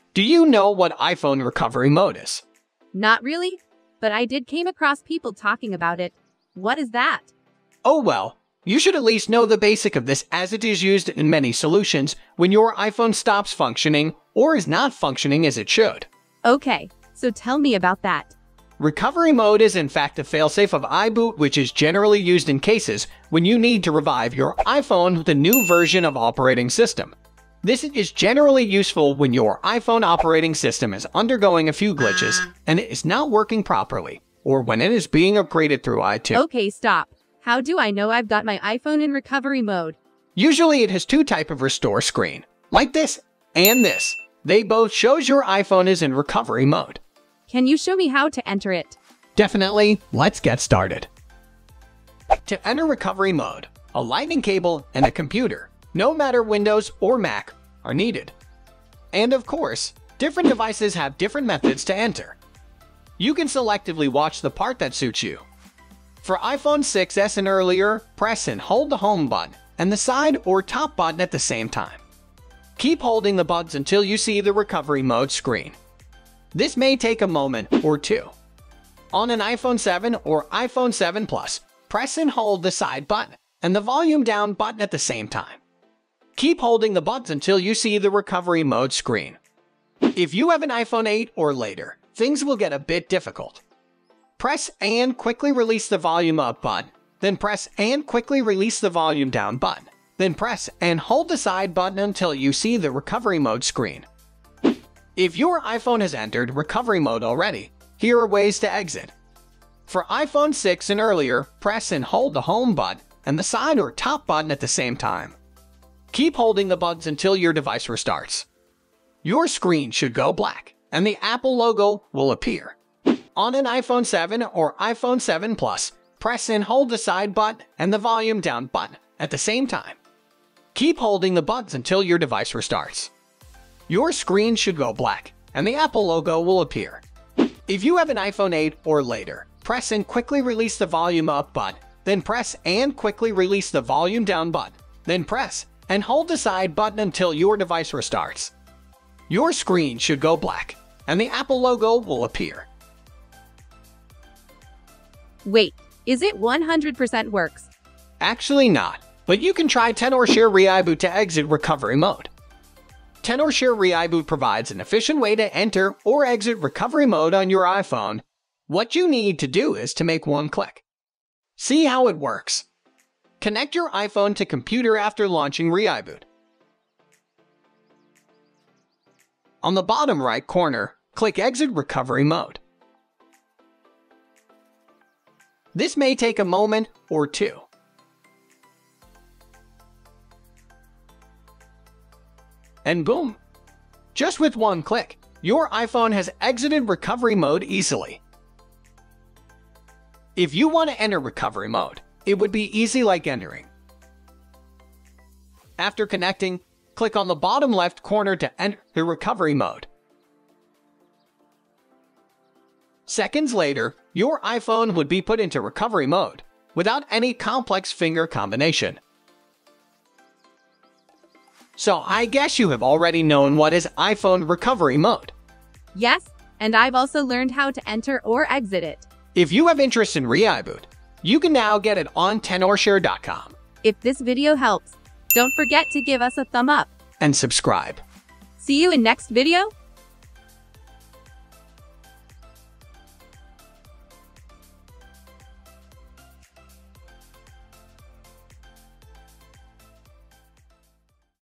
Do you know what iPhone recovery mode is? Not really, but I did came across people talking about it. What is that? Oh well, you should at least know the basic of this, as it is used in many solutions when your iPhone stops functioning or is not functioning as it should. Okay, so tell me about that. Recovery mode is in fact a failsafe of iBoot, which is generally used in cases when you need to revive your iPhone with a new version of operating system. This is generally useful when your iPhone operating system is undergoing a few glitches and it is not working properly, or when it is being upgraded through iTunes. Okay, stop. How do I know I've got my iPhone in recovery mode? Usually it has two types of restore screen, like this and this. They both shows your iPhone is in recovery mode. Can you show me how to enter it? Definitely, let's get started. To enter recovery mode, a lightning cable and a computer, no matter Windows or Mac, are needed. And of course, different devices have different methods to enter. You can selectively watch the part that suits you. For iPhone 6s and earlier, press and hold the home button and the side or top button at the same time. Keep holding the buttons until you see the recovery mode screen. This may take a moment or two. On an iPhone 7 or iPhone 7 Plus, press and hold the side button and the volume down button at the same time. Keep holding the buttons until you see the recovery mode screen. If you have an iPhone 8 or later, things will get a bit difficult. Press and quickly release the volume up button, then press and quickly release the volume down button, then press and hold the side button until you see the recovery mode screen. If your iPhone has entered recovery mode already, here are ways to exit. For iPhone 6 and earlier, press and hold the home button and the side or top button at the same time. Keep holding the buttons until your device restarts. Your screen should go black, and the Apple logo will appear. On an iPhone 7 or iPhone 7 Plus, press and hold the side button and the volume down button at the same time. Keep holding the buttons until your device restarts. Your screen should go black, and the Apple logo will appear. If you have an iPhone 8 or later, press and quickly release the volume up button, then press and quickly release the volume down button, then press and hold the side button until your device restarts. Your screen should go black, and the Apple logo will appear. Wait, is it 100% works? Actually not, but you can try Tenorshare ReiBoot to exit recovery mode. Tenorshare ReiBoot provides an efficient way to enter or exit recovery mode on your iPhone. What you need to do is to make one click. See how it works. Connect your iPhone to computer after launching ReiBoot. On the bottom right corner, click Exit Recovery Mode. This may take a moment or two. And boom! Just with one click, your iPhone has exited recovery mode easily. If you want to enter recovery mode, it would be easy like entering. After connecting, click on the bottom left corner to enter the recovery mode. Seconds later, your iPhone would be put into recovery mode without any complex finger combination. So I guess you have already known what is iPhone recovery mode. Yes, and I've also learned how to enter or exit it. If you have interest in ReiBoot, you can now get it on Tenorshare.com. If this video helps, don't forget to give us a thumb up and subscribe. See you in next video.